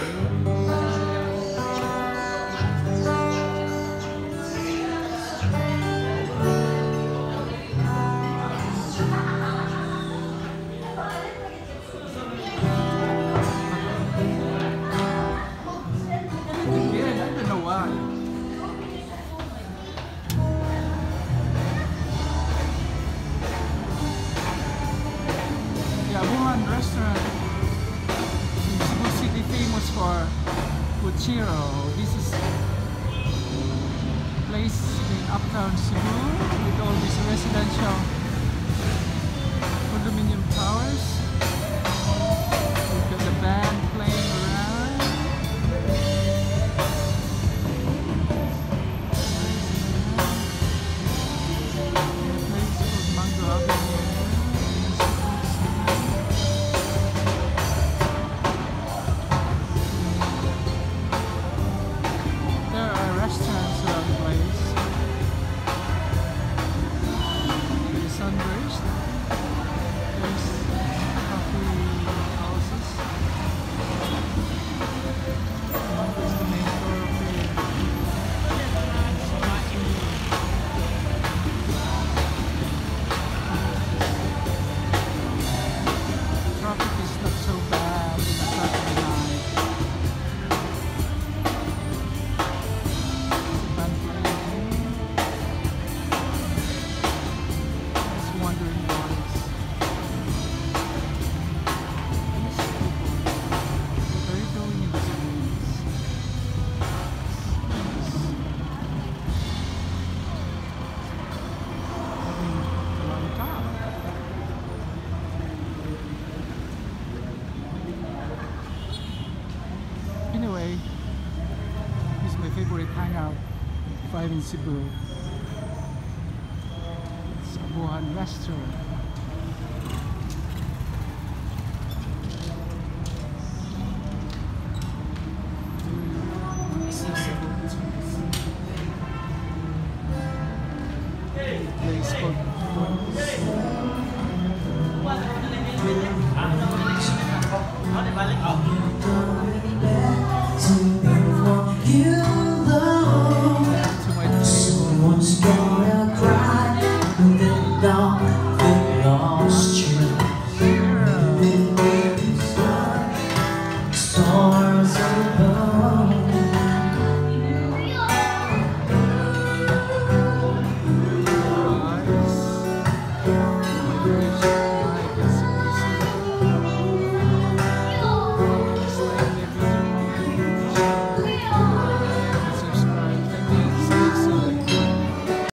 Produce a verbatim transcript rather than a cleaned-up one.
Restaurant in Cebu City, famous for Puchero. This is a place in uptown Cebu with all these residential condominium towers. We've got the band playing around. The place called Mango Avenue. Anyway, this is my favorite hangout if I'm in Cebu. It's Abuhan Restaurant.